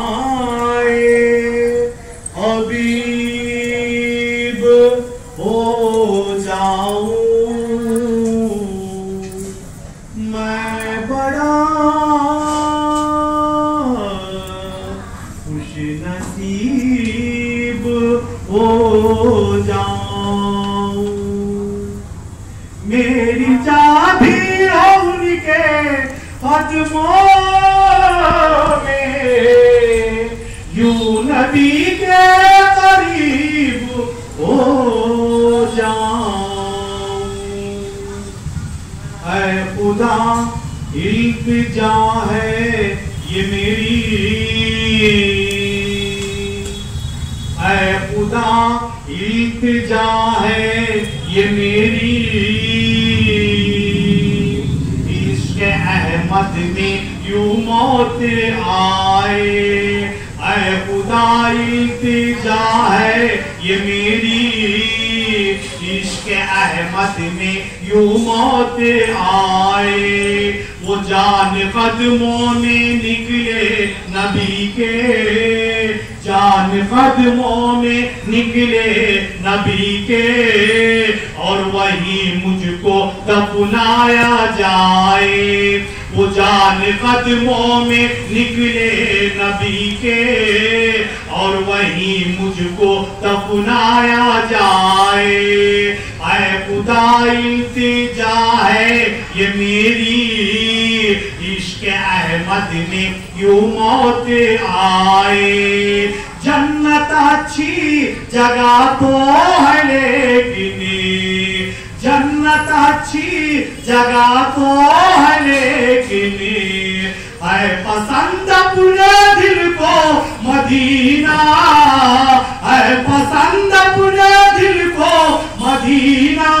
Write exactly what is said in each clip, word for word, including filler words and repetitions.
हबीब हो जाऊं मैं बड़ा खुश नसीब हो जाऊं। मेरी चाबी हो उनके कदमों में, यूं नबी के करीब हो जाऊं। ऐ खुदा इल्तिजा है ये मेरी, ऐ खुदा इल्तिजा है ये मेरी, इश्क़ अहमद में यूं मौत आए। ऐ खुदा इल्तिजा है ये मेरी, इश्क़ अहमद में यूं मौत आए। वो जान कदमों में निकले नबी के, जान कदमों में निकले नबी के, और वही मुझको दफनाया जाए। वो जान कदमों में निकले नबी के, और वही मुझको दफनाया जाए। ऐ खुदा इल्तिजा है ये मेरी, इश्क़ अहमद में यूं मौत आए। जन्नत अच्छी जगह तो है लेकिन, जन्नत अच्छी जगह तो है लेकिन, है पसंद अपने दिल को मदीना, है पसंद अपने दिल को मदीना।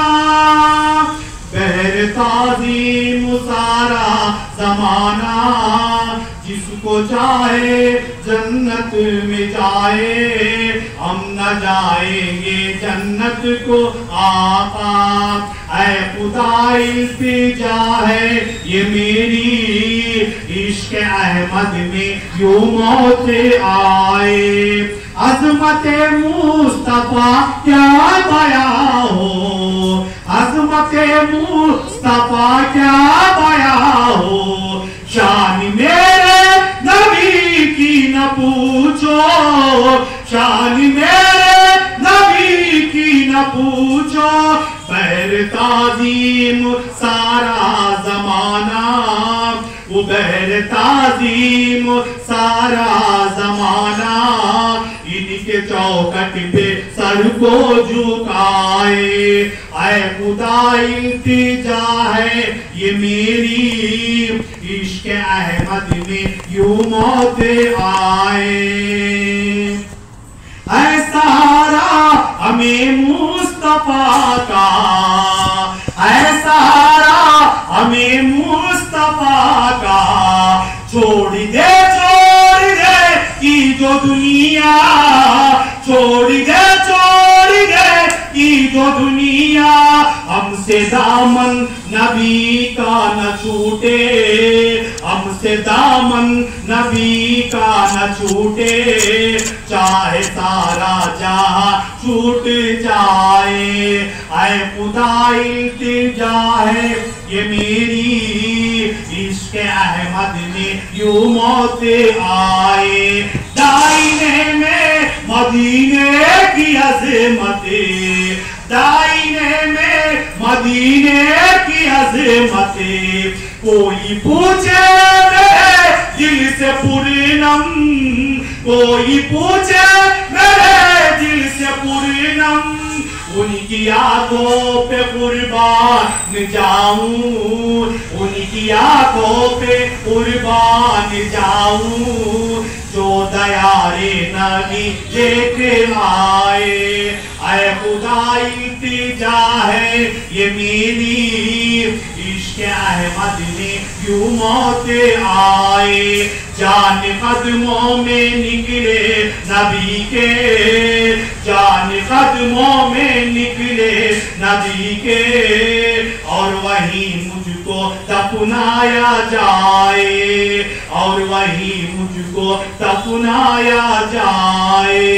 बहर ताज़ीम सारा जमाना, जिसको चाहे जन्नत में जाए। हम न जाएंगे जन्नत को आका। ऐ खुदा इल्तिजा है ये मेरी, इश्क़ अहमद में यूं मौत आए। अज़मत मुस्तफ़ा क्या बया हो, अज़मत मुस्तफ़ा क्या बया हो। शान मेरे नबी की न पूछो, शान मेरे नबी की न पूछो। बहर ताज़ीम सारा जमाना, वो बहर ताज़ीम सारा जमाना, इनके चौखट पे सर को झुकाए। ऐ खुदा इल्तिजा है ये मेरी, इश्क़ अहमद में यूं मौत आए। ऐ सहारा हमें मुस्तफ़ा का, ऐ सहारा हमें मुस्तफ़ा का। छोड़ दे छोड़ दे की जो दुनिया, छोड़ दे छोड़ दे की जो दुनिया। हमसे दामन नबी का न छूटे, हमसे दामन नबी का न छूटे। चाहे सारा जहां छूट जाए। ऐ खुदा इल्तिजा है ये मेरी, इश्क़ अहमद में यूं मौत आए। दाईने में मदीने की अज़मत, दाईने में मदीने की अज़मत। कोई पूछे मेरे दिल से पूर्णम, कोई पूछे मेरे दिल से पूर्णम। उनकी आंखों पे कुर्बान जाऊं, उनकी आंखों पे कुर्बान जाऊं। जो दयारे नबी लेके आए। ऐ खुदा इल्तिजा है ये मेरी, इश्क़ अहमद में यूं मौत आए। जान कदमों में निकले नबी के, जान कदमों में निकले नबी के, और वहीं मुझको दफनाया जाए, और वहीं मुझको दफनाया जाए।